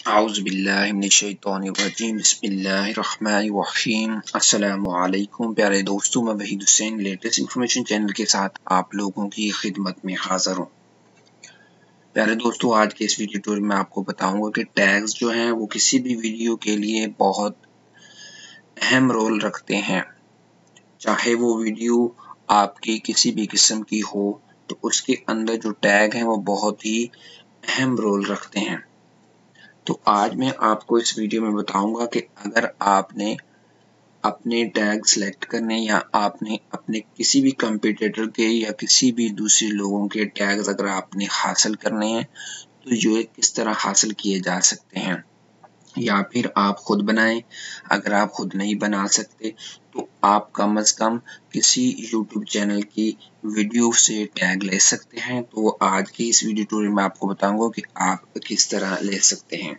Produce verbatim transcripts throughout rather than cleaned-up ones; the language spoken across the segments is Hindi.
औज़ुबिल्लाहिमिनश्शैतानिर्रजीम बिस्मिल्लाहिर्रहमानिर्रहीम। अस्सलामु अलैकुम प्यारे दोस्तों, मैं Waheed Hussain latest information channel के साथ आप लोगों की खिदमत में हाज़िर हूँ। प्यारे दोस्तों, आज के इस वीडियो ट्यूटोरियल में आपको बताऊंगा कि टैग्स जो हैं वो किसी भी वीडियो के लिए बहुत अहम रोल रखते हैं। चाहे वो वीडियो आपकी किसी भी किस्म की हो तो उसके अंदर जो टैग हैं वो बहुत ही अहम रोल रखते हैं। तो आज मैं आपको इस वीडियो में बताऊंगा कि अगर आपने अपने टैग सेलेक्ट करने या आपने अपने किसी भी कंपटीटर के या किसी भी दूसरे लोगों के टैग्स अगर आपने हासिल करने हैं तो ये किस तरह हासिल किए जा सकते हैं, या फिर आप खुद बनाएं। अगर आप खुद नहीं बना सकते तो आप कम से कम किसी यूट्यूब चैनल की वीडियो से टैग ले सकते हैं। तो आज की इस वीडियो ट्यूटोरियल में आपको बताऊंगा कि आप किस तरह ले सकते हैं।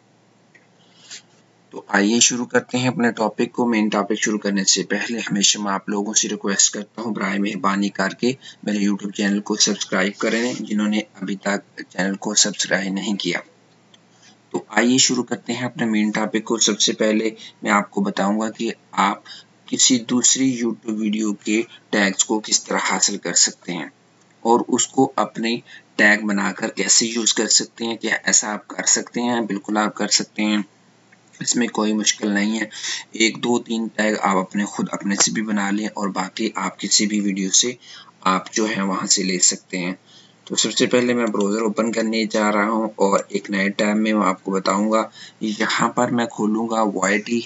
तो आइए शुरू करते हैं अपने टॉपिक को। मेन टॉपिक शुरू करने से पहले हमेशा मैं आप लोगों से रिक्वेस्ट करता हूं, बराए मेहरबानी करके मेरे यूट्यूब चैनल को सब्सक्राइब करें जिन्होंने अभी तक चैनल को सब्सक्राइब नहीं किया। तो आइए शुरू करते हैं अपने मेन टॉपिक को। सबसे पहले मैं आपको बताऊंगा कि आप किसी दूसरी यूट्यूब वीडियो के टैग्स को किस तरह हासिल कर सकते हैं और उसको अपने टैग बनाकर कैसे यूज कर सकते हैं। क्या ऐसा आप कर सकते हैं? बिल्कुल आप कर सकते हैं, इसमें कोई मुश्किल नहीं है। एक दो तीन टैग आप अपने खुद अपने से भी बना लें और बाकी आप किसी भी वीडियो से आप जो है वहां से ले सकते हैं। तो सबसे पहले मैं ब्राउज़र ओपन करने जा रहा हूं और एक नए टैब में मैं आपको बताऊंगा। यहाँ पर मैं खोलूंगा Y T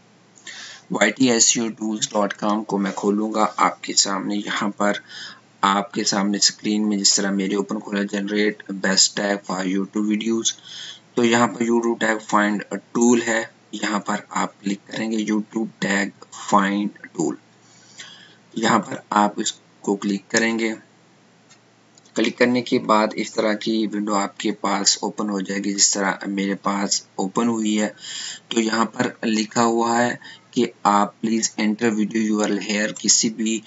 Y T S E O tools dot com को मैं खोलूंगा आपके सामने। यहाँ पर आपके सामने स्क्रीन में जिस तरह मेरे ओपन खोला, generate best tag for YouTube videos. तो यहाँ पर यूट्यूब टैग फाइंड टूल है, यहाँ पर आप क्लिक करेंगे यूट्यूब टैग फाइंड टूल। यहाँ पर आप इसको क्लिक करेंगे। क्लिक करने के बाद इस तरह की विंडो आपके पास ओपन हो जाएगी जिस तरह मेरे पास ओपन हुई है। तो यहाँ पर लिखा हुआ है कि आप please enter video URL here. किसी भी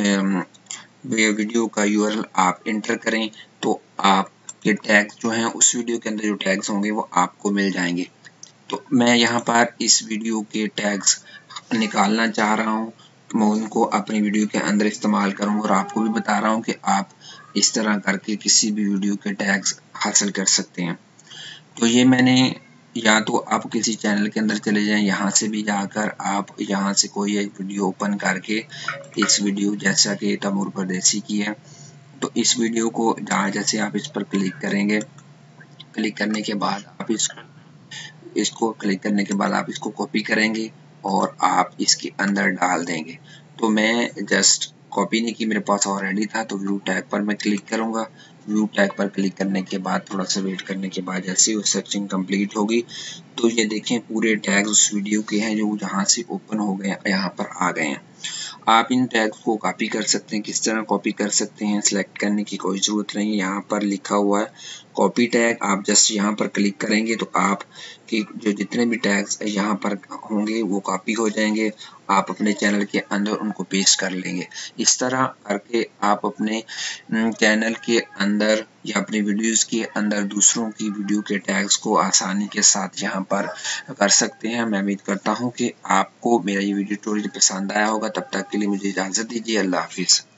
वीडियो का यूआरएल आप एंटर करें तो आप के टैग्स जो हैं उस वीडियो के अंदर जो टैग्स होंगे वो आपको मिल जाएंगे। तो मैं यहाँ पर इस वीडियो के टैग्स निकालना चाह रहा हूँ, मैं उनको अपनी वीडियो के अंदर इस्तेमाल करूँगा और आपको भी बता रहा हूँ कि आप इस तरह करके किसी भी वीडियो के टैग्स हासिल कर सकते हैं। तो ये मैंने, या तो आप किसी चैनल के अंदर चले जाएं, यहाँ से भी जाकर आप यहाँ से कोई एक वीडियो ओपन करके इस वीडियो जैसा कि तैमूर परदेसी की है तो इस वीडियो को जहाँ जैसे आप इस पर क्लिक करेंगे, क्लिक करने के बाद आप इस इसको क्लिक करने के बाद आप इसको कॉपी करेंगे और आप इसके अंदर डाल देंगे। तो मैं जस्ट कॉपी नहीं की, मेरे पास ऑलरेडी था। तो व्यू टैग पर मैं क्लिक करूंगा। व्यू टैग पर क्लिक करने के बाद थोड़ा सा वेट करने के बाद जैसे ही सर्चिंग कंप्लीट होगी तो ये देखें पूरे टैग्स उस वीडियो के हैं जो जहाँ से ओपन हो गए यहाँ पर आ गए हैं। आप इन टैग्स को कॉपी कर सकते हैं। किस तरह कॉपी कर सकते हैं, सिलेक्ट करने की कोई ज़रूरत नहीं है। यहाँ पर लिखा हुआ है कॉपी टैग, आप जस्ट यहाँ पर क्लिक करेंगे तो आप कि जो जितने भी टैग्स यहाँ पर होंगे वो कॉपी हो जाएंगे, आप अपने चैनल के अंदर उनको पेस्ट कर लेंगे। इस तरह करके आप अपने चैनल के अंदर या अपने वीडियोस के अंदर दूसरों की वीडियो के टैग्स को आसानी के साथ यहाँ पर कर सकते हैं। मैं उम्मीद करता हूँ कि आपको मेरा ये वीडियो ट्यूटोरियल पसंद आया होगा। तब तक के लिए मुझे इजाज़त दीजिए। अल्लाह हाफिज़।